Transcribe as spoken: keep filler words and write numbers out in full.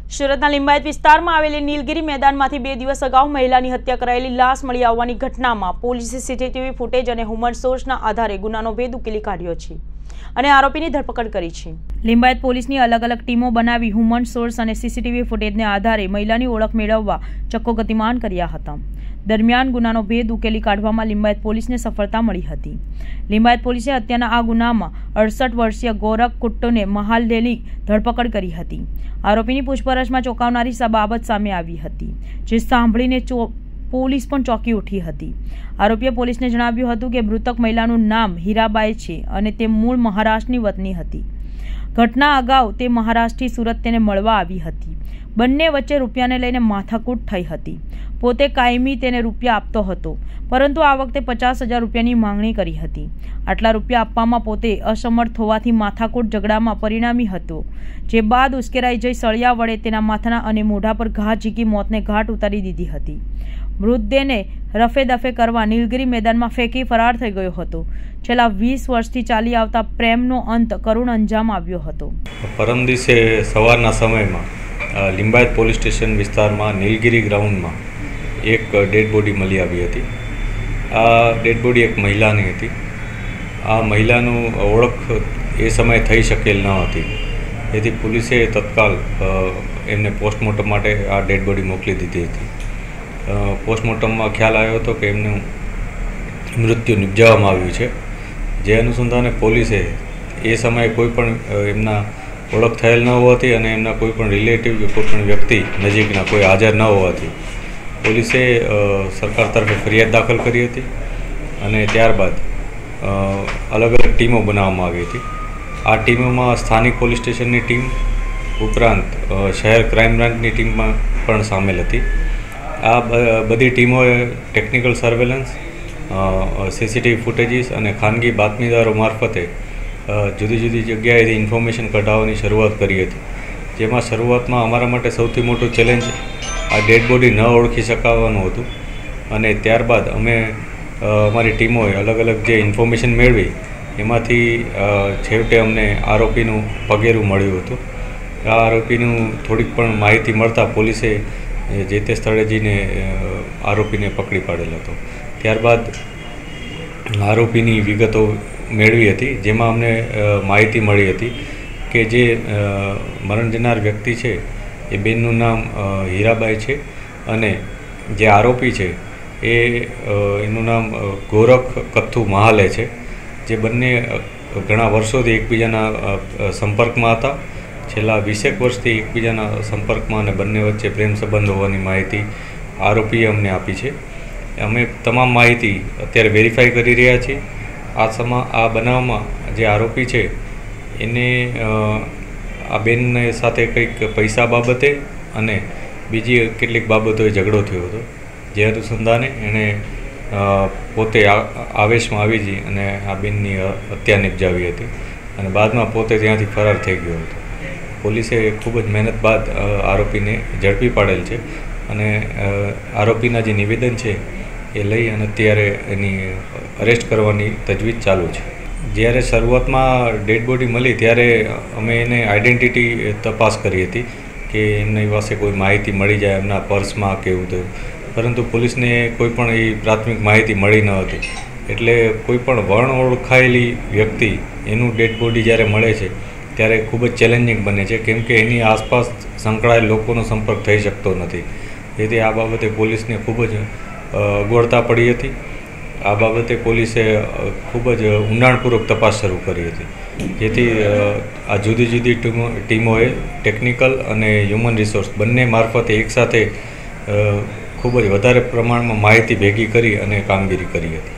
સુરતના લિંબાયત વિસ્તારમાં આવેલી નીલગિરી મેદાનમાંથી બે દિવસ અગાઉ મહિલાની હત્યા કરાયેલી લાશ મળી આવવાની ઘટનામાં પોલીસે સીસીટીવી ફૂટેજ અને હ્યુમન સોર્સના આધારે ગુનાનો ભેદ ઉકેલી કાઢ્યો છે અને આરોપીની ધરપકડ કરી છે। લિંબાયત પોલીસની અલગ અલગ ટીમો બનાવી હ્યુમન સોર્સ અને સીસીટીવી ફૂટેજને આધારે મહિલાની ઓળખ મેળવવા ચક્કો ગતિમાન કર્યા હતા। દરમિયાન ગુનાનો ભેદ ઉકેલી કાઢવામાં લિંબાયત પોલીસને સફળતા મળી હતી। લિંબાયત પોલીસે હત્યાના આ ગુનામાં અડસઠ વર્ષીય ગોરખ કુટ્ટોને મહાલદેલી ધરપકડ કરી હતી। આરોપીની પૂછપરછમાં ચોંકાવનારી બાબત સામે આવી હતી, જે સાંભળીને પોલીસ પણ ચોંકી ઉઠી હતી। આરોપીએ પોલીસને જણાવ્યું હતું કે મૃતક મહિલાનું નામ હીરાબાઈ છે અને તે મૂળ મહારાષ્ટ્રની વતની હતી। ઘટના અગાઉ તે મહારાષ્ટ્રથી સુરત તેને મળવા આવી હતી। બંને વચ્ચે રૂપિયાને લઈને માથાકૂટ થઈ હતી। પોતે કાયમી તેને રૂપિયા આપતો હતો, પરંતુ આ વખતે પચાસ હજાર રૂપિયાની માંગણી કરી હતી। આટલા રૂપિયા આપવામાં પોતે અસમર્થ હોવાથી માથાકૂટ ઝઘડામાં પરિણામી હતો, જે બાદ ઉશ્કેરાઈ જઈ સળિયા વડે તેના માથાના અને મોઢા પર ઘા ઝીકી મોતને ઘાટ ઉતારી દીધી હતી। મૃતદેહને રફે દફે કરવા નીલગિરી મેદાનમાં ફેંકી ફરાર થઈ ગયો હતો। છેલ્લા વીસ વર્ષથી ચાલી આવતા પ્રેમનો અંત કરુણ અંજામ આવ્યો હતો। પરમ દિવસે સવારના સમયમાં લિંબાયત પોલીસ સ્ટેશન વિસ્તારમાં નીલગિરી ગ્રાઉન્ડમાં એક ડેડ બોડી મળી આવી હતી। આ ડેડ બોડી એક મહિલાની હતી। આ મહિલાનું ઓળખ એ સમયે થઈ શકેલ ન હતી, તેથી પોલીસે તત્કાલ એમને પોસ્ટમોર્ટમ માટે આ ડેડ બોડી મોકલી દીધી હતી। પોસ્ટમોર્ટમમાં ખ્યાલ આવ્યો હતો કે એમનું મૃત્યુ નિપજાવવામાં આવ્યું છે, જે અનુસંધાને પોલીસે એ સમયે કોઈ પણ એમના ઓળખ થયેલ ન હોવાથી અને એમના કોઈ પણ રિલેટિવ કે કોઈ પણ વ્યક્તિ નજીકના કોઈ હાજર ન હોવાથી પોલીસે સરકાર તરફે ફરિયાદ દાખલ કરી હતી અને ત્યારબાદ અલગ અલગ ટીમો બનાવવામાં આવી હતી। આ ટીમોમાં સ્થાનિક પોલીસ સ્ટેશનની ટીમ ઉપરાંત શહેર ક્રાઇમ બ્રાન્ચની ટીમમાં પણ સામેલ હતી। આ બધી ટીમોએ ટેકનિકલ સર્વેલન્સ, સીસીટીવી ફૂટેજીસ અને ખાનગી બાતમીદારો મારફતે જુદી જુદી જગ્યાએથી ઇન્ફોર્મેશન કઢાવવાની શરૂઆત કરી હતી, જેમાં શરૂઆતમાં અમારા માટે સૌથી મોટું ચેલેન્જ આ ડેડ બોડી ન ઓળખી શકાવાનું હતું અને ત્યારબાદ અમે અમારી ટીમોએ અલગ અલગ જે ઇન્ફોર્મેશન મેળવી એમાંથી છેવટે અમને આરોપીનું પગેરું મળ્યું હતું। આ આરોપીનું થોડીક પણ માહિતી મળતા પોલીસે જે તે સ્થળે જઈને આરોપીને પકડી પાડેલ હતો। ત્યારબાદ આરોપીની વિગતો મેળવી હતી, જેમાં અમને માહિતી મળી હતી કે જે મરણ જનાર વ્યક્તિ છે એ બેનનું નામ હીરાબાઈ છે અને જે આરોપી છે એ એનું નામ ગોરખ કથ્થુ મહાલે છે, જે બંને ઘણા વર્ષોથી એકબીજાના સંપર્કમાં હતા। છેલ્લા વીસેક વર્ષથી એકબીજાના સંપર્કમાં અને બંને વચ્ચે પ્રેમ સંબંધ હોવાની માહિતી આરોપીએ અમને આપી છે। અમે તમામ માહિતી અત્યારે વેરીફાઈ કરી રહ્યા છીએ। આ સમા આ બનાવમાં જે આરોપી છે એને આ બેનને સાથે કંઈક પૈસા બાબતે અને બીજી કેટલીક બાબતોએ ઝઘડો થયો હતો, જે અનુસંધાને એણે પોતે આવેશમાં આવી જઈ અને આ બેનની હત્યા નિપજાવી હતી અને બાદમાં પોતે ત્યાંથી ફરાર થઈ ગયો હતો। પોલીસે ખૂબ જ મહેનત બાદ આરોપીને ઝડપી પાડેલ છે અને આરોપીના જે નિવેદન છે એ લઈ અને અત્યારે એની અરેસ્ટ કરવાની તજવીજ ચાલુ છે। જ્યારે શરૂઆતમાં ડેડ બોડી મળી ત્યારે અમે એને આઈડેન્ટિટી તપાસ કરી હતી કે એમની પાસે કોઈ માહિતી મળી જાય એમના પર્સમાં કે એવું થયું, પરંતુ પોલીસને કોઈ પણ એ પ્રાથમિક માહિતી મળી ન હતી। એટલે કોઈ પણ વર્ણ ઓળખાયેલી વ્યક્તિ એનું ડેડ બોડી જ્યારે મળે છે ત્યારે ખૂબ જ ચેલેન્જિંગ બને છે, કેમ કે એની આસપાસ સંકળાયેલ લોકોનો સંપર્ક થઈ શકતો નથી। તેથી આ બાબતે પોલીસને ખૂબ જ અગવડતા પડી હતી। આ બાબતે પોલીસે ખૂબ જ ઊંડાણપૂર્વક તપાસ શરૂ કરી હતી, જેથી આ જુદી જુદી ટીમો ટીમોએ ટેકનિકલ અને હ્યુમન રિસોર્સ બંને મારફતે એકસાથે ખૂબ જ વધારે પ્રમાણમાં માહિતી ભેગી કરી અને કામગીરી કરી હતી।